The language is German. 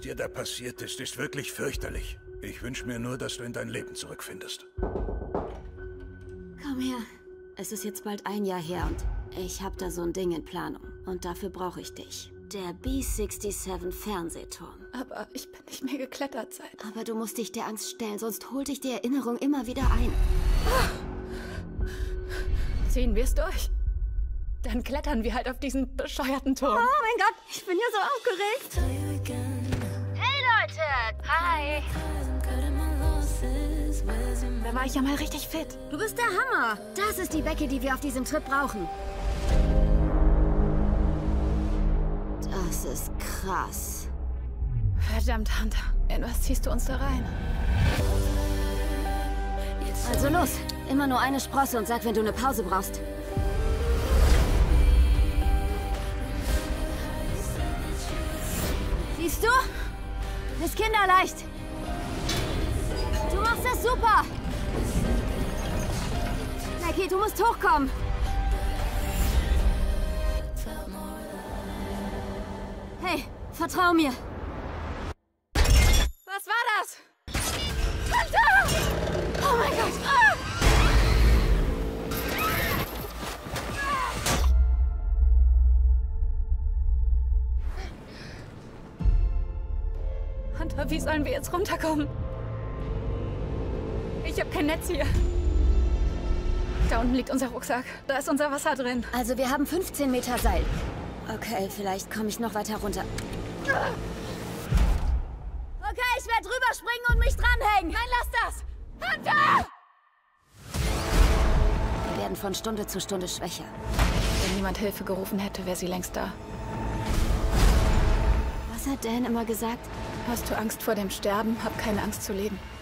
dir da passiert ist, ist wirklich fürchterlich. Ich wünsche mir nur, dass du in dein Leben zurückfindest. Komm her. Es ist jetzt bald ein Jahr her und ich habe da so ein Ding in Planung. Und dafür brauche ich dich. Der B-67 Fernsehturm. Aber ich bin nicht mehr geklettert seit... Aber du musst dich der Angst stellen, sonst holt dich die Erinnerung immer wieder ein. Ziehen wir es durch? Dann klettern wir halt auf diesen bescheuerten Turm. Oh mein Gott, ich bin ja so aufgeregt. Hey Leute! Hi! Da war ich ja mal richtig fit. Du bist der Hammer. Das ist die Becky, die wir auf diesem Trip brauchen. Das ist krass. Verdammt, Hunter. In was ziehst du uns da rein? Also los, immer nur eine Sprosse und sag, wenn du eine Pause brauchst. Siehst du? Ist kinderleicht. Du machst das super. Becky, du musst hochkommen. Hey, vertrau mir. Was war das? Hunter! Oh mein Gott! Ah! Hunter, wie sollen wir jetzt runterkommen? Ich habe kein Netz hier. Da unten liegt unser Rucksack. Da ist unser Wasser drin. Also wir haben 15 Meter Seil. Okay, vielleicht komme ich noch weiter runter. Okay, ich werde rüberspringen und mich dranhängen. Nein, lass das! Hunter! Wir werden von Stunde zu Stunde schwächer. Wenn niemand Hilfe gerufen hätte, wäre sie längst da. Was hat Dan immer gesagt? Hast du Angst vor dem Sterben? Hab keine Angst zu leben.